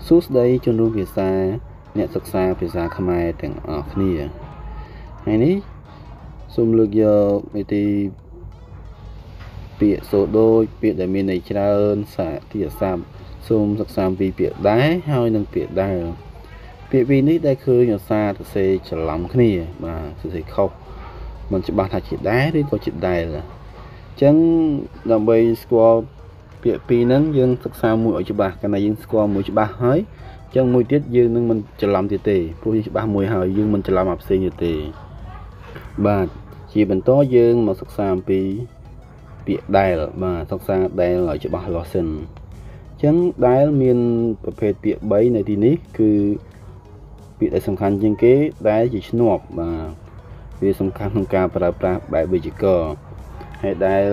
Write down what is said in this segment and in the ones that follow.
សួស្តីជនរួមភាសាអ្នកសិក្សាភាសាខ្មែរទាំងអស់គ្នាហើយនេះសូមលើកយកនីតិពាក្យសូដូចពាក្យដែលមានន័យច្រើនសារធាតុស័ព្ទសូមសិក្សាពីពាក្យដែរហើយនិងពាក្យដែលពាក្យពីរនេះដែលឃើញអាសាសរសេរច្រឡំគ្នាបាទសរសេរខុសមិនច្បាស់ថាជាដែរឬក៏ជាដែលអញ្ចឹងដើម្បីស្គាល់ពាក្យពីរហ្នឹងយើងសិក្សាមួយឲ្យច្បាស់កាលណាយើងស្គាល់មួយច្បាស់ហើយអញ្ចឹងមួយទៀតយើងនឹងមិនច្រឡំទៀតទេព្រោះយើងច្បាស់មួយហើយយើងមិនច្រឡំអាផ្សេងទៀតទេបាទជាបន្តយើងមកសិក្សាអំពីពាក្យដែលបាទសិក្សាដែលឲ្យច្បាស់លាស់សិនអញ្ចឹងដែលមានប្រភេទពាក្យ3នៅទីនេះគឺពាក្យដែលសំខាន់ជាងគេដែលជាឈ្នាប់បាទវាសំខាន់ក្នុងការប្រើប្រាស់បែបវេយ្យាករណ៍ហើយដែល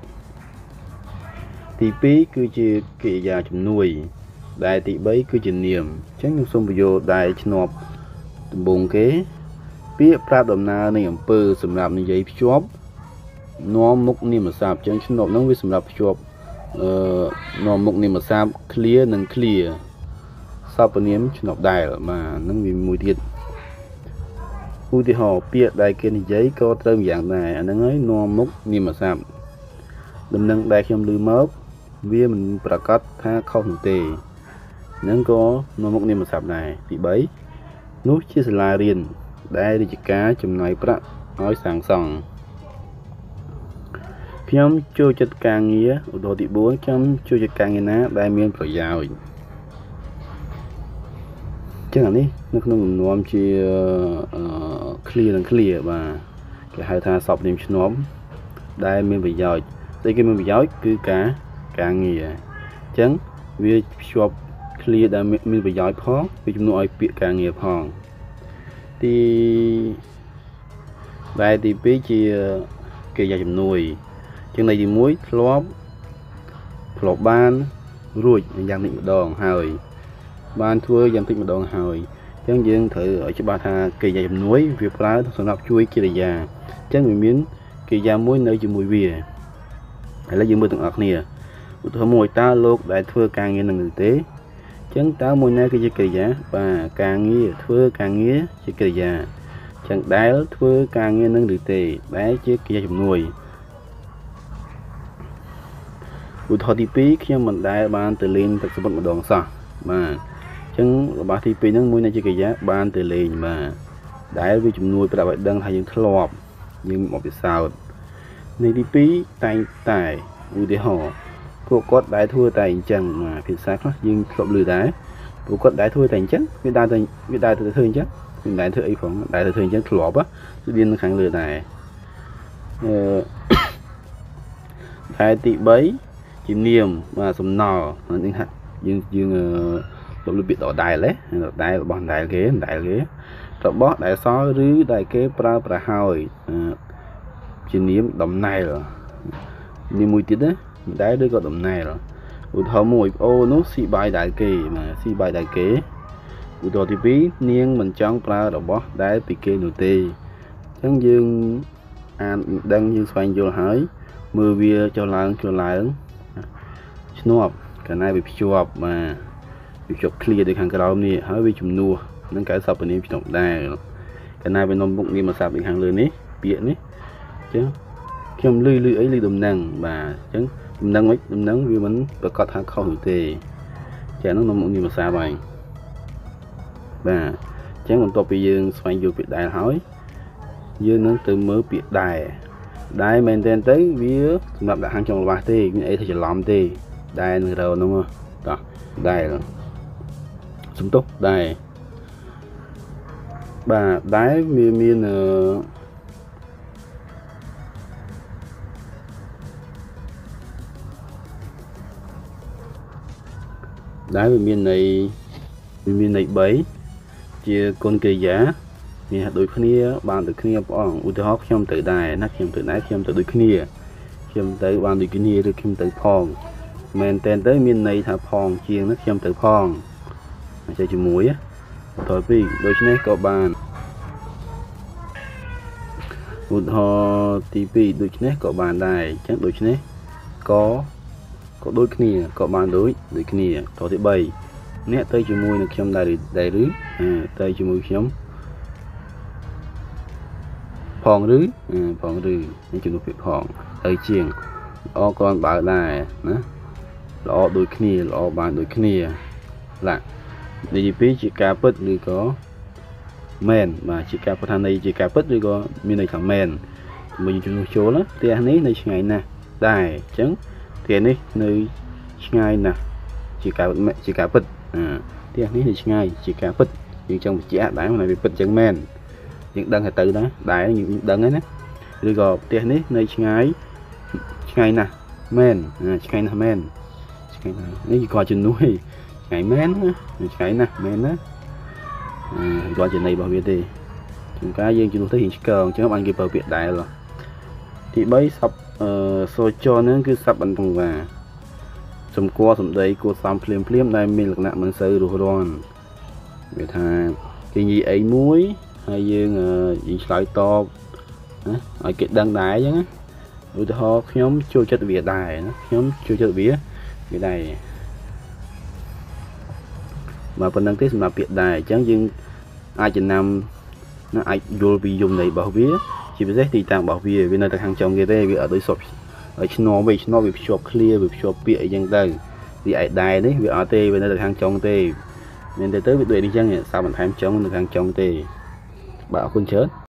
ទី2គឺជាកិរិយាជំនួយដែលទី3គឺជានាមអញ្ចឹងខ្ញុំសូមបញ្យល់ដែលឈ្នាប់ដំបូងគេពាក្យប្រាប់ដំណើរនៃអំពើសម្រាប់និយាយភ្ជាប់នាំមុខនាមសព្ទអញ្ចឹងឈ្នាប់ហ្នឹងវាសម្រាប់ភ្ជាប់នាំមុខនាមសព្ទ clear និង clear សព្វនាមឈ្នាប់ដែលបាទហ្នឹងវាមួយទៀតឧទាហរណ៍ពាក្យដែលគេនិយាយក៏ត្រូវយ៉ាងដែរអាហ្នឹងហើយនាំមុខនាមសព្ទដំណឹងដែលខ្ញុំឮមកវាមិនប្រកាសថាខុសនោះទេហ្នឹងក៏នាំមុខនាមសព្ទដែរទី3នោះជាសាលារៀនដែលរាជការចំណាយប្រាក់ឲ្យសាងសង់ខ្ញុំចូលចិត្តការងារឧទាហរណ៍ទី4ខ្ញុំចូលចិត្តការងារណាដែលមានប្រយោជន៍ចឹងអានេះនៅក្នុងលំនាំជា clear និង clear បាទគេហៅថាសព្វនាមឈ្នាប់ដែលមានប្រយោជន៍ស្អីគេមានប្រយោជន៍គឺការងារអញ្ចឹងវាភ្ជាប់ clear ដែលមានប្រយោជន៍ផងវាជំនួសឲ្យពាក្យការងារផងទី2ជាកិរិយាជំនួយចឹងន័យទី1ធ្លាប់បានរួចយ៉ាងតិចម្ដងហើយបានធ្វើយ៉ាងតិចម្ដងហើយអញ្ចឹងយើងត្រូវឲ្យច្បាស់ថាកិរិយាជំនួយវាប្រើសម្រាប់ជួយកិរិយាអញ្ចឹងវាមានកិរិយាមួយនៅជាមួយវាឥឡូវយើងមើលទាំងអស់គ្នាឧទាហរណ៍មួយតើលោកដែលធ្វើការងារនឹងឬទេអញ្ចឹងតើមួយណាគឺជាកិរិយាបាទការងារធ្វើការងារជាកិរិយាអញ្ចឹងដែលធ្វើការងារនឹងឬទេដែលជាកិរិយាជំនួយឧទាហរណ៍ទី2ខ្ញុំមិនដែលបានទៅលេងទឹកសមុទ្រម្ដងសោះបាទអញ្ចឹងរបស់ទី2ហ្នឹងមួយនៃជាកិរិយាបានទៅលេងបាទដែលវាជំនួយប្រាប់ឲ្យដឹងថាយើងធ្លាប់យើងមានបទពិសោធន៍នៃទី2តែងតែឧទាហរណ៍ពួកគាត់ដែលធ្វើតែអញ្ចឹងភាសាខ្លះយើងធ្លាប់ឮដែរពួកគាត់ដែលធ្វើតែអញ្ចឹងវាដើរទៅធ្វើអញ្ចឹងមិនដែលធ្វើអីផងដែលទៅធ្វើអញ្ចឹងធ្លាប់គឺវានៅខាងលើដែរតែទី3ជានាមបាទសំណល់នេះហាក់យើងលោកពាក្យដដែលដែររបស់ដែលគេរបស់ដែលសល់ឬដែលគេប្រើប្រាស់ហើយជានាមដំណែលនេះមួយទៀតណាដែលឬក៏ដំណែលឧទាហរណ៍មួយប្អូននោះស៊ីបាយដែលគេបាទស៊ីបាយដែលគេឧទាហរណ៍ទី2នាងមិនចង់ប្រើរបស់ដែលពីគេនោះទេអញ្ចឹងយើងអានដឹងយើងស្វែងយល់ហើយមើលវាចុះឡើងឈ្នាប់កាលណាវាភ្ជាប់បាទវាភ្ជាប់ clear ដូចខាងក្រោមនេះហើយវាជំនួសនឹងកៅសព្វនាមឈ្នាប់ដែរកាលណាវានាំមុខនាមសព្ទដូចខាងលើនេះពាក្យនេះអញ្ចឹងខ្ញុំឮអីឮដំណឹងបាទអញ្ចឹងដំណឹងវាមិនប្រកាសថាខុសនោះទេចាហ្នឹងនាំមុខនាមសព្ទហើយបាទអញ្ចឹងបន្ទាប់ពីយើងស្វែងយល់ពាក្យដែលហើយយើងនឹងទៅមើលពាក្យដែលមែនទែនទៅវាសម្រាប់ដាក់ខាងចុងល្បះទេមានអីថាច្រឡំទេដែលនឹងរោនោះតោះដែលសំទោសដែលបាទដែលវាមានដែលវាមានន័យ3ជាគុណកិរិយាមានដូចគ្នាបានដូចគ្នាព្រះអង្គឧទាហរណ៍ខ្ញុំទៅដែរណាខ្ញុំទៅដែរខ្ញុំទៅដូចគ្នាខ្ញុំទៅបានដូចគ្នាឬខ្ញុំទៅផងមែនតែនទៅមានន័យថាផងជាងណាខ្ញុំទៅផងអាចជាមួយតទៅពីដូច្នេះក៏បានឧទាហរណ៍ទី2ដូច្នេះក៏បានដែរអញ្ចឹងដូច្នេះក៏ដូចគ្នាក៏បានដូចគ្នាតទៅទី3 nè tới chữ mùi được trong đại rứ tới chữ mùi nhóm phong rứ những chữ việc phong tới chiềng o con bảo đài nữa lọ đôi kia lọ bàn đôi kia là đi phía chỉ cá bớt đi có men mà chỉ cá phần này chỉ cá bớt đi có miền này thằng men mình chụp số đó thì anh ấy này ngày nè đài trắng thì anh ấy nơi ngày nè chỉ cá bớt thì anh ấy thì ngày chỉ cá bớt nhưng trong chỉ đá này bị bớt trắng men những đăng là từ đó đài những đăng ấy nè rồi có thì anh ấy nơi ngày nè men ngày nè men nếu như coi trên núi ngày mén ngày nè men đó coi trên này bảo vệ thì chúng ta riêng chúng thấy hiện cờ chứ không anh kịp bảo vệ đại rồi thì bấy sập soi cho nó cứ sập bằng thằng và sầm qua sầm đây cô xăm phim đây mình lực nặng mình sơ đồ ron người ta cái gì ấy muối hay dương gì sợi to ở cái đăng đáy chứ rồi họ nhóm chưa chất vỉa đài nó nhóm chưa chất vỉa cái này mà phần đăng ký là việc đài chẳng dưng ai trên năm nó ai vô bị dùng này bảo vía chỉ biết thì tàng bảo vía vì nơi ta hàng trong cái đây vì ở tới sọp ở nó bị shop clear bị shop bị dân đây vì ai đài đấy vì ở tê bên nơi ta hàng trong tê nên tới bị đuổi đi chăng sao mình tham trong được hàng trong tê bảo con chết